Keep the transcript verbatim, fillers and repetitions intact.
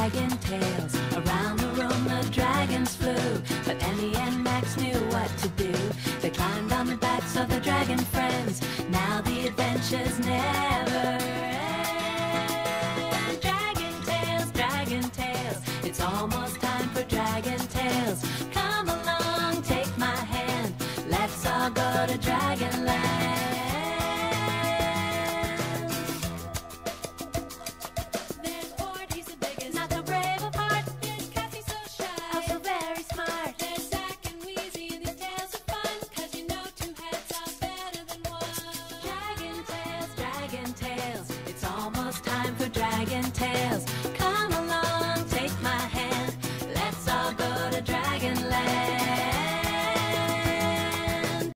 dragon tales. Around the room the dragons flew, but Emmy and Max knew what to do. They climbed on the backs of the dragon friends. Now the adventures never end. Dragon tales, dragon tales, it's almost time for dragon tales.